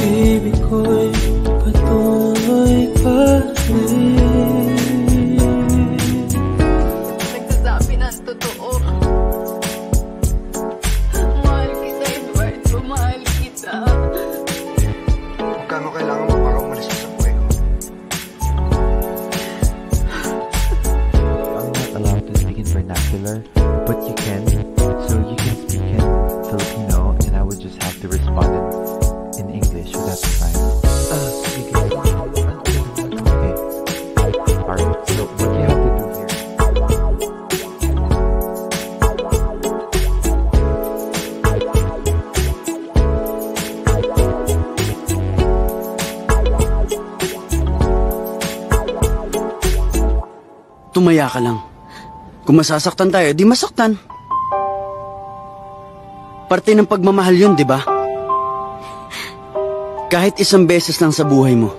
pag-ibig ko'y patuloy pa rin. Nagsasabi ng totoo. Mahal kita, Eduardo. Mahal kita. Magkano kailangan mo para umalis sa buhay ko? I'm not allowed to speak in vernacular, but you can. So you can speak in Filipino, and I would just have to respond in English. Would that be fine? Sige. Okay. Alright, so what you have to do here... Tumaya ka lang. Kung masasaktan tayo, di masaktan. Parte ng pagmamahal yun, di ba? Kahit isang beses lang sa buhay mo.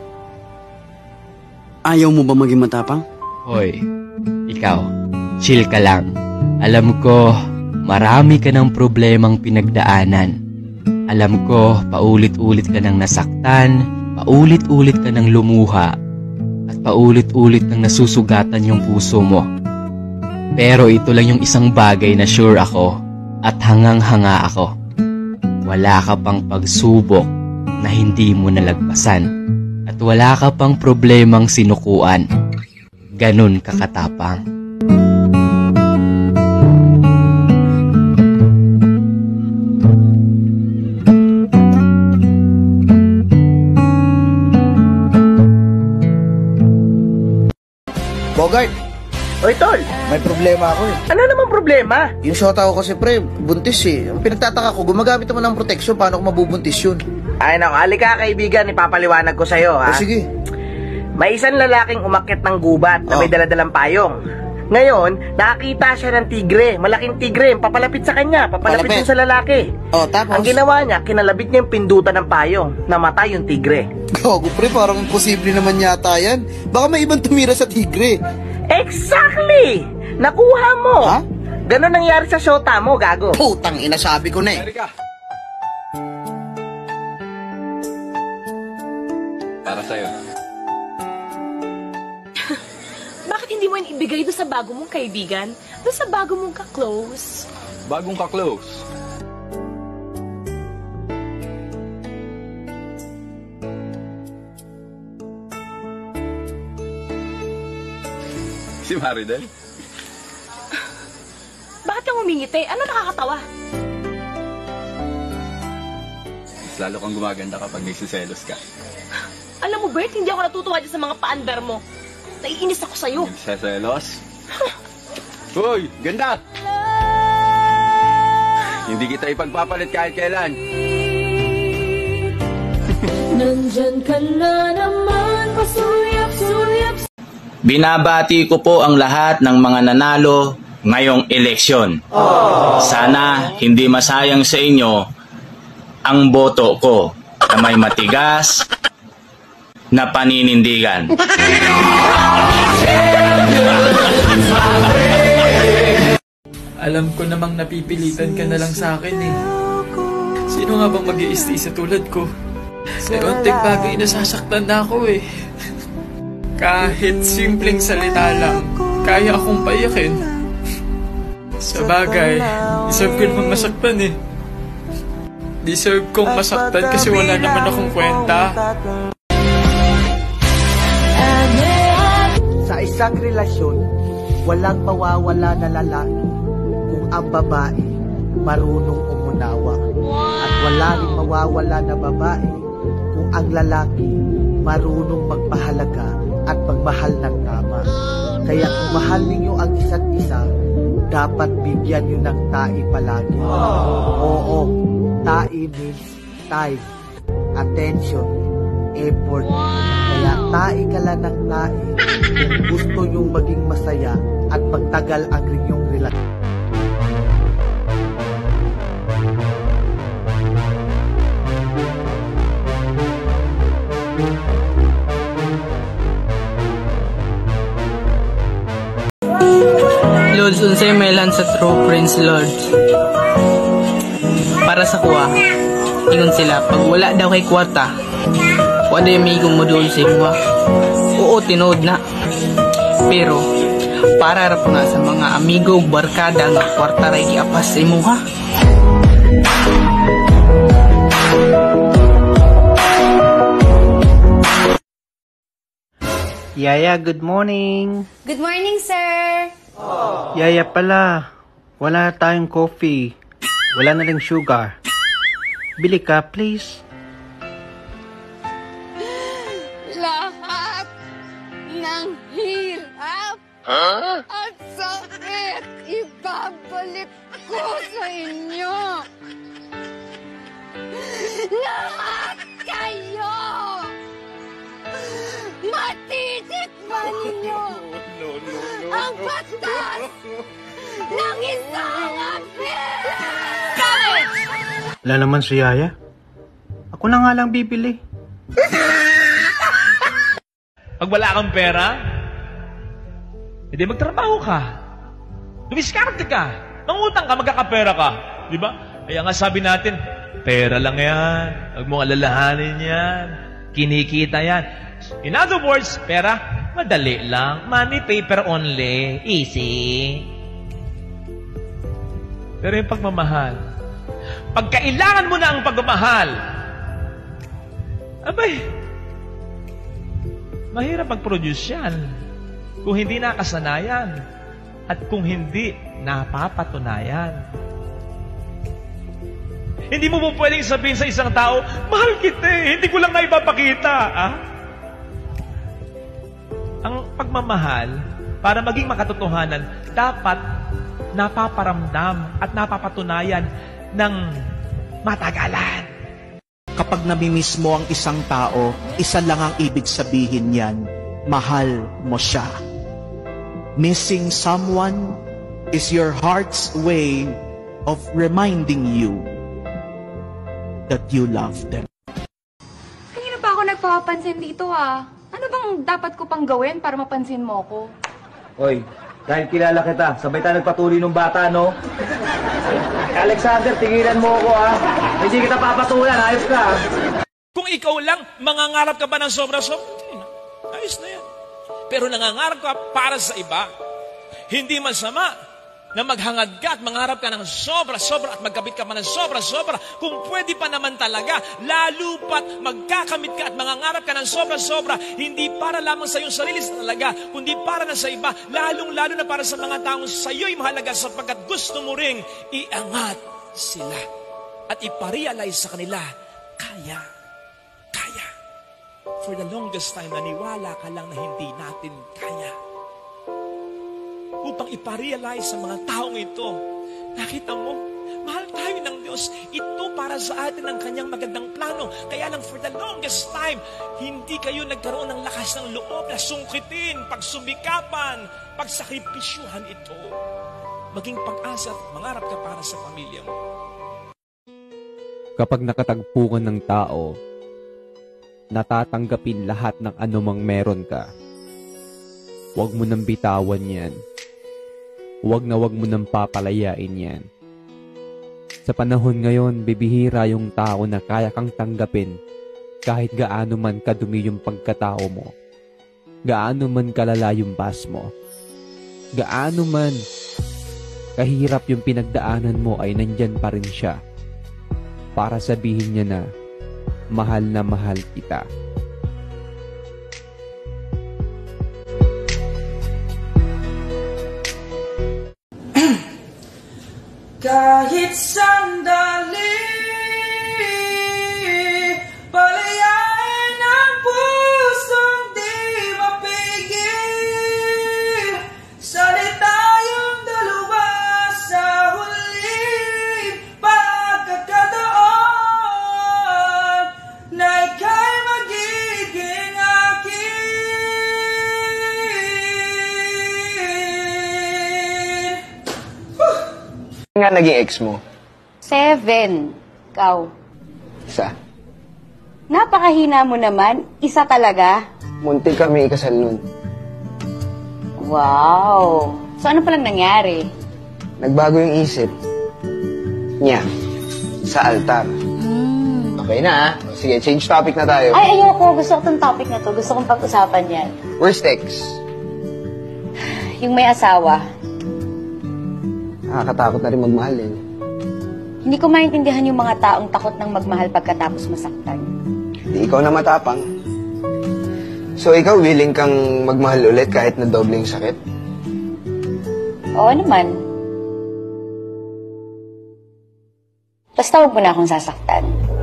Ayaw mo ba maging matapang? Hoy, ikaw, chill ka lang. Alam ko, marami ka ng problemang pinagdaanan. Alam ko, paulit-ulit ka nang nasaktan, paulit-ulit ka nang lumuha, at paulit-ulit nang nasusugatan yung puso mo. Pero ito lang yung isang bagay na sure ako at hangang-hanga ako. Wala ka pang pagsubok na hindi mo nalagpasan at wala ka pang problemang sinukuan. Ganun kakatapang. Bogart! Oy, tol! May problema ako eh. Ano naman problema? Yung shota ko kasi pre, buntis eh. Ang pinagtataka ko, gumagamit naman ng protection, paano ko mabubuntis yun? Ay, naku, halika kaibigan, ipapaliwanag ko sa'yo, ha? O sige. May isang lalaking umakyat ng gubat na may daladalang payong. Ngayon, nakakita siya ng tigre, malaking tigre, papalapit sa kanya, papalapit Palapit. din sa lalaki. O, tapos? Ang ginawa niya, kinalabit niya yung pindutan ng payong, namatay yung tigre. Gago pre, parang imposible naman yata yan. Baka may ibang tumira sa tigre. Exactly! Nakuha mo! Ha? Ganon nangyari sa shota mo, gago. Putang ina, sabi ko na eh. Para sa'yo. Bakit hindi mo yun ibigay doon sa bago mong kaibigan? Doon sa bago mong ka-close? Bagong ka-close. Si Maridel? Bakit kang umingiti? Ano nakakatawa? Mas lalo kang gumaganda kapag nagsiselos ka. Alam mo, Bert, hindi ako natutuwa dyan sa mga paandar mo. Naiinis ako sa'yo. Nagsiselos? Uy, ganda! Hindi kita ipagpapalit kahit kailan. Nandyan ka na naman, pasuyap-suyap. Binabati ko po ang lahat ng mga nanalo ngayong eleksyon. Sana hindi masayang sa inyo ang boto ko na may matigas na paninindigan. Alam ko namang napipilitan ka na lang sa akin eh. Sino nga bang mag-i-stay sa tulad ko? Sa unting bagay nasasaktan na ako eh. Kahit simpleng salita lang, kaya akong paiyakin. Sa bagay, deserve ko naman masaktan eh. Deserve kong masaktan kasi wala naman akong kwenta. Sa isang relasyon, walang mawawala na lalaki kung ang babae marunong umunawa. At wala rin mawawala na babae kung ang lalaki marunong magpahalaga at magmahal ng tama. Kaya kung mahal ninyo ang isa't isa, dapat bigyan nyo ng tae palagi. Oo, tae means time, attention, effort. Kaya tae ka lang ng tae kung gusto nyong maging masaya at magtagal ang inyong relasyon. Lords, unsay melan sa true friends, Lords. Para sa kuha, ingon sila, pag wala daw kay kwarta, Wala yung amigo mo doon sa imo. Oo, tinood na. Pero, para rap nga sa mga amigo barkada nga kwarta ray giapas sa imo, ha? Yaya, good morning. Good morning, sir. Yaya pala, wala na tayong coffee. Wala na ring sugar. Bili ka, please. Lahat ng hirap at sakit ibabalik ko sa inyo. Lahat kayo! Matitikman ninyo ang batas ng isang apel! Wala naman si Yaya. Ako na nga lang bibili. Pag wala kang pera, hindi magtrabaho ka. Dumiskarte ka. Mangutang ka, magkakapera ka. Di ba? Kaya nga sabi natin, pera lang yan. Huwag mong alalahanin yan. Kinikita yan. In other words, pera, madali lang. Money, paper only. Easy. Pero yung pagmamahal, pag kailangan mo na ang pagmamahal, abay, mahirap mag-produce yan kung hindi nakasanayan at kung hindi napapatunayan. Hindi mo po pwedeng sabihin sa isang tao, mahal kita eh, hindi ko lang na ipapakita. Ah? Ang pagmamahal, para maging makatotohanan, dapat napaparamdam at napapatunayan ng matagalan. Kapag namimiss mo ang isang tao, isa lang ang ibig sabihin niyan, mahal mo siya. Missing someone is your heart's way of reminding you that you love them. Kanina pa ako nagpapansin dito ah. Ano bang dapat ko pang gawin para mapansin mo ko? Hoy, dahil kilala kita, sabay tayo nagpatuloy ng bata, no? Alexander, tingilan mo ako, ha? Hindi kita papatulan, ayos ka. Kung ikaw lang, mangangarap ka ba ng sobra-sobra? Ayos na yan. Pero nangangarap ka para sa iba. Hindi masama na maghangad ka at mangarap ka ng sobra-sobra at magkabit ka pa ng sobra-sobra. Kung pwede pa naman talaga, lalo pat magkakamit ka at mangangarap ka ng sobra-sobra, hindi para lamang sa iyong sarili talaga, kundi para na sa iba, lalong-lalo na para sa mga taong sa iyo'y mahalaga sapagkat gusto mo ring iangat sila at iparealize sa kanila, kaya. For the longest time, naniwala ka lang na hindi natin kaya. Upang iparealize sa mga taong ito, nakita mo, mahal tayo ng Diyos. Ito para sa atin ang kanyang magandang plano. Kaya lang for the longest time, hindi kayo nagkaroon ng lakas ng loob na sungkitin, pagsumikapan, pagsakripisyuhan ito. Maging pag-asa at mangarap ka para sa pamilya mo. Kapag nakatagpo ka ng tao, natatanggapin lahat ng anumang meron ka. Huwag mo nang bitawan yan. Huwag mo nang papalayain yan. Sa panahon ngayon, bibihira yung tao na kaya kang tanggapin kahit gaano man kadumi yung pagkatao mo. Gaano man kalala yung bas mo. Gaano man kahirap yung pinagdaanan mo ay nandyan pa rin siya para sabihin niya na mahal na mahal kita. Kahit sandali, palayain ang pusong di mapigil. Sali tayong dalawa sa huling pagkakataon na ika'y magiging akin. Ano nga naging ex mo? 7. Ikaw. Isa. Napakahina mo naman. Isa talaga. Muntik kami ikasal nun. Wow. So ano palang nangyari? Nagbago yung isip niya sa altar. Okay na, sige, change topic na tayo. Ay, ayoko. Gusto ko tong topic na to. Gusto kong pag-usapan yan. Worst ex. Yung may asawa. Nakakatakot na rin magmahal eh. Hindi ko maintindihan yung mga taong takot ng magmahal pagkatapos masaktan. Di ikaw na matapang. So ikaw willing kang magmahal ulit kahit na dobleng sakit? Oo naman. Basta huwag mo na akong sasaktan.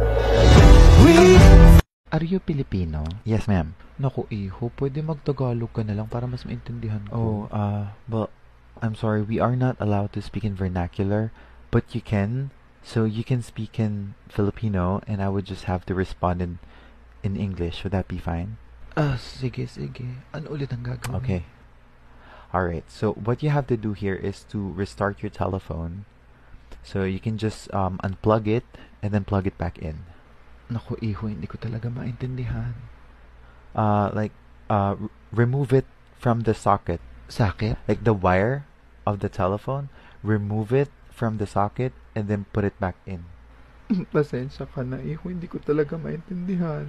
Are you Filipino? Yes, ma'am. Naku, iho, pwede mag-Tagalog ka na lang para mas maintindihan ko. Well, I'm sorry, we are not allowed to speak in vernacular, but you can. So you can speak in Filipino, and I would just have to respond in English. Would that be fine? Sige. Ano ulit ang gagawin? Okay. Alright, so what you have to do here is to restart your telephone. So you can just unplug it and then plug it back in. Naku, iho, hindi ko talaga maintindihan. Remove it from the socket. Socket? Like the wire of the telephone, remove it from the socket and then put it back in. Pasensya ka na, iho, hindi ko talaga maintindihan.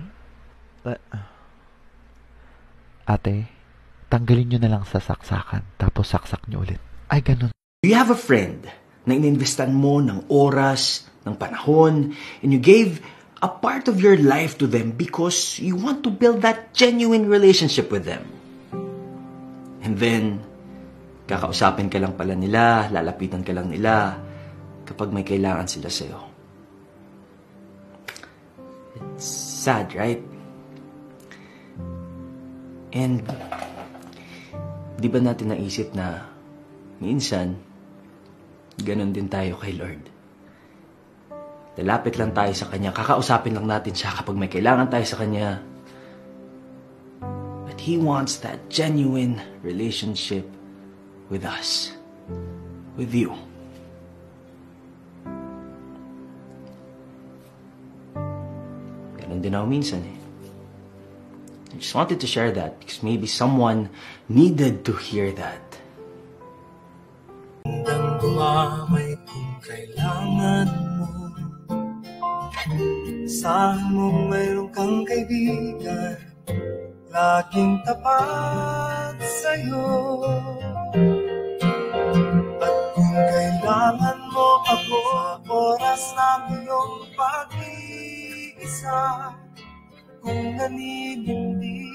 Ate, tanggalin nyo na lang sa saksakan, tapos saksak nyo ulit. Ay, ganun. Do you have a friend na ininvestan mo ng oras, ng panahon, and you gave a part of your life to them because you want to build that genuine relationship with them? And then, kakausapin ka lang pala nila, lalapitan ka lang nila kapag may kailangan sila sa'yo. It's sad, right? And, di ba natin naisip na minsan, ganon din tayo kay Lord. Lalapit lang tayo sa Kanya, kakausapin lang natin siya kapag may kailangan tayo sa Kanya. But He wants that genuine relationship with us, with you. Ganon din ako minsan eh. I just wanted to share that because maybe someone needed to hear that. Hanggang dumamay kung kailangan mo. Saan mo mayroon kang kaibigan, laging tapat sa'yo. At kung kailangan mo ako, oras ng iyong pag-iisa, kung naninindi,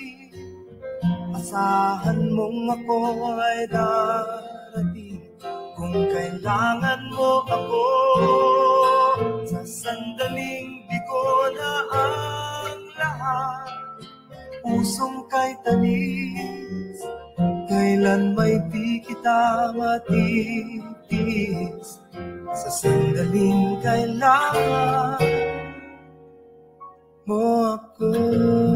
asahan mong ako ay darating. Kung kailangan mo ako, sa sandaling bigo na ang lahat. Pusong kay tanis, kailan may di kita matitis. Sa sandaling kailangan mo ako.